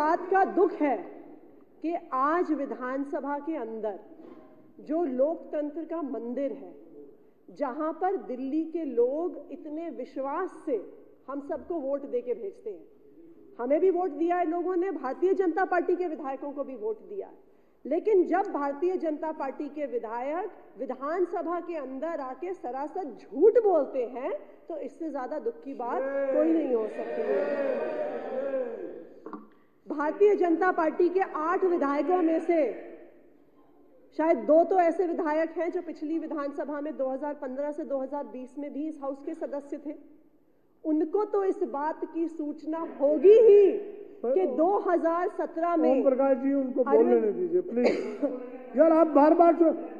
बात का दुख है कि आज विधानसभा के अंदर जो लोकतंत्र का मंदिर है, जहां पर दिल्ली के लोग इतने विश्वास से हम सबको वोट देके भेजते हैं, हमें भी वोट दिया है लोगों ने, भारतीय जनता पार्टी के विधायकों को भी वोट दिया है, लेकिन जब भारतीय जनता पार्टी के विधायक विधानसभा के अंदर आके सरासर झूठ बोलते हैं तो इससे ज्यादा दुख की बात कोई नहीं हो सकती है। भारतीय जनता पार्टी के 8 विधायकों में से शायद 2 तो ऐसे विधायक हैं जो पिछली विधानसभा में 2015 से 2020 में भी इस हाउस के सदस्य थे। उनको तो इस बात की सूचना होगी ही कि 2017 में। ओम प्रकाश जी, उनको बोलने नहीं दीजिए प्लीज। यार आप बार बार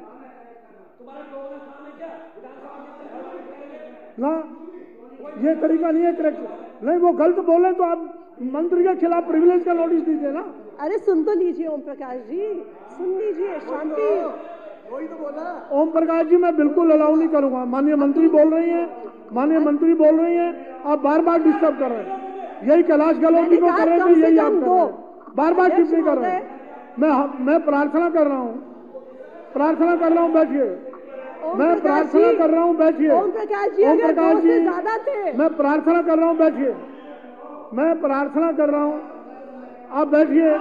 ना, ये तरीका नहीं है करेक्ट। नहीं, वो गलत बोले तो आप मंत्री के खिलाफ प्रिविलेज का नोटिस दीजिए ना। अरे सुन तो लीजिए ओम प्रकाश जी, सुन लीजिए, शांति। वही तो बोला ओम प्रकाश जी, मैं बिल्कुल अलाउ नहीं करूंगा। माननीय मंत्री बोल रही हैं, माननीय मंत्री बोल रही हैं, आप बार बार डिस्टर्ब कर रहे हैं। यही कैलाश गहलोत को कर रहे थे, यही आप कर रहे हैं। बार बार टिप्पणी कर रहे हैं। मैं प्रार्थना कर रहा हूँ, प्रार्थना कर रहा हूँ, बैठिए। मैं प्रार्थना कर रहा हूँ, बैठिए। ओम प्रकाश जी, अगर 2 से ज्यादा थे। मैं प्रार्थना कर रहा हूँ, बैठिए। मैं प्रार्थना कर रहा हूँ, आप बैठिए।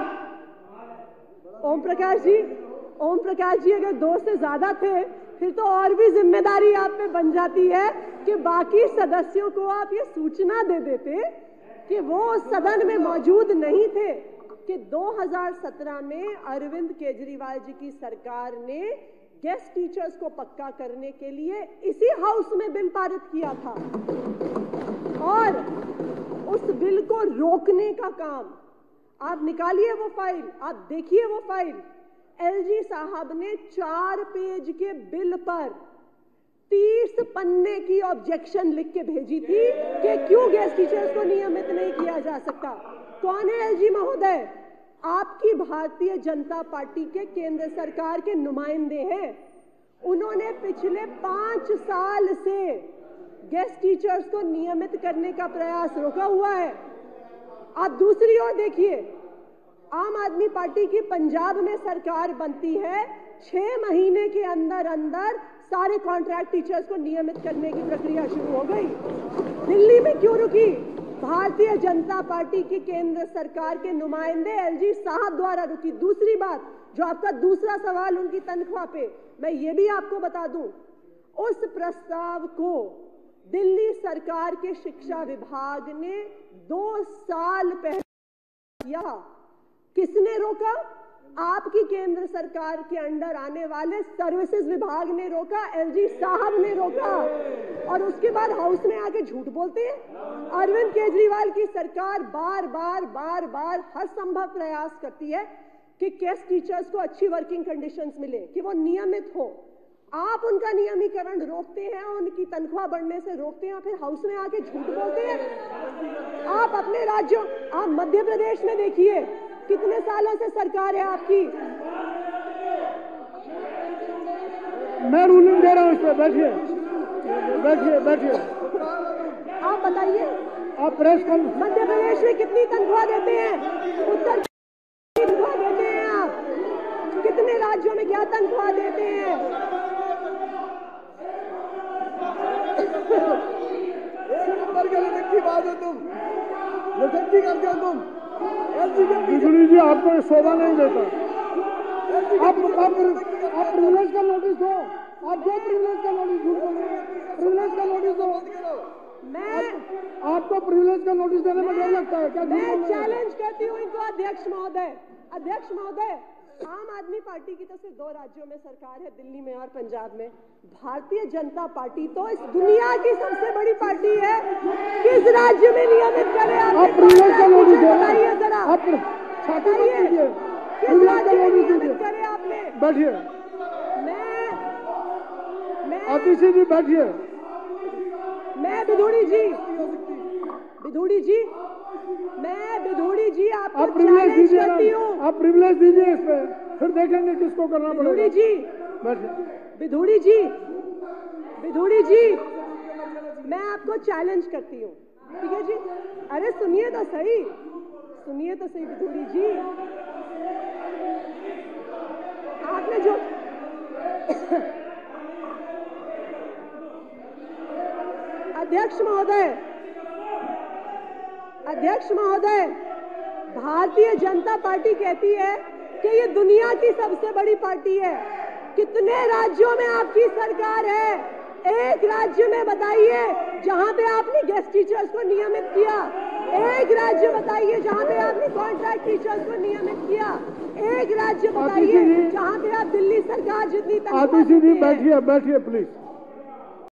ओम प्रकाश जी, ओम प्रकाश जी, अगर 2 से ज्यादा थे फिर तो और भी जिम्मेदारी आप पे बन जाती है कि बाकी सदस्यों को आप ये सूचना दे देते कि वो सदन में मौजूद नहीं थे कि 2017 में अरविंद केजरीवाल जी की सरकार ने गेस्ट टीचर्स को पक्का करने के लिए इसी हाउस में बिल पारित किया था, और उस बिल को रोकने का काम, आप निकालिए वो फाइल, आप देखिए वो फाइल, एलजी साहब ने 4 पेज के बिल पर 30 पन्ने की ऑब्जेक्शन लिख के भेजी थी कि क्यों गेस्ट टीचर्स को नियमित नहीं किया जा सकता। कौन है एलजी महोदय? आपकी भारतीय जनता पार्टी के केंद्र सरकार के नुमाइंदे हैं। उन्होंने पिछले 5 साल से गेस्ट टीचर्स को नियमित करने का प्रयास रोका हुआ है। आप दूसरी ओर देखिए, आम आदमी पार्टी की पंजाब में सरकार बनती है, 6 महीने के अंदर अंदर सारे कॉन्ट्रैक्ट टीचर्स को नियमित करने की प्रक्रिया शुरू हो गई। दिल्ली में क्यों रुकी? भारतीय जनता पार्टी की केंद्र सरकार के नुमाइंदे एलजी साहब द्वारा रुकी। दूसरी बात, जो आपका दूसरा सवाल उनकी तनख्वाह पे, मैं ये भी आपको बता दूं, उस प्रस्ताव को दिल्ली सरकार के शिक्षा विभाग ने 2 साल पहले किया। किसने रोका? आपकी केंद्र सरकार के अंडर आने वाले सर्विसेज विभाग ने रोका, एलजी साहब ने रोका, और उसके बाद हाउस में आके झूठ बोलते हैं। अरविंद केजरीवाल की सरकार बार बार हर संभव प्रयास करती है कि गेस्ट टीचर्स को अच्छी वर्किंग कंडीशंस मिले, कि वो नियमित हो। आप उनका नियमीकरण रोकते हैं, उनकी तनख्वाह बढ़ने से रोकते हैं, फिर हाउस में आके झूठ बोलते हैं। आप अपने राज्यों, आप मध्य प्रदेश में देखिए, कितने सालों से सरकार है आपकी। मैं रूलिंग दे रहा हूँ इस पर, बैठिए बैठिए बैठिए। आप बताइए, आप प्रेस कर। मध्य प्रदेश में कितनी तनख्वाह देते हैं? उत्तर तनख्वाह देते हैं आप? कितने राज्यों में क्या तनख्वाह देते हैं? की बात है, तुम लटकी करते हो तुम। बिजली जी आपको शोभा नहीं देता। आप प्रिविलेज का नोटिस दो, आप दो प्रिविलेज का नोटिस, झूठ बोल रहे हैं। प्रिविलेज का नोटिस दो। आपको प्रिविलेज का नोटिस देने में डर लगता है क्या? मैं चैलेंज करती हूँ इनको, अध्यक्ष महोदय। अध्यक्ष महोदय, आम आदमी पार्टी की तो सिर्फ 2 राज्यों में सरकार है, दिल्ली में और पंजाब में। भारतीय जनता पार्टी तो इस दुनिया की सबसे बड़ी पार्टी है। किस राज्य में नियमित करे? आप प्रिविलेज का नोटिस दो, बताइए जरा। आप छाती मत कीजिए, किस राज्य में नियमित करे आपने? बैठिए। मैं अतिशी जी बैठिए। मैं विधूड़ी जी, मैं विधूड़ी जी आपको चैलेंज करती हूँ। आप प्रिविलेज दीजिए इस पे, फिर देखेंगे किसको करना पड़ेगा। विधूड़ी जी, विधूड़ी जी, मैं आपको चैलेंज करती हूँ, ठीक है जी? अरे सुनिए तो सही, सुनिए तो सही पिथौड़ी जी, आपने जो अध्यक्ष महोदय, भारतीय जनता पार्टी कहती है कि ये दुनिया की सबसे बड़ी पार्टी है। कितने राज्यों में आपकी सरकार है? एक राज्य में बताइए जहां पे आपने गेस्ट टीचर्स को नियमित किया। एक राज्य बताइए जहां पे आपने कॉन्ट्रैक्ट टीचर्स को नियमित किया। एक राज्य बताइए जहां पे आप दिल्ली सरकार जितनी आतिशी जी बैठिए प्लीज।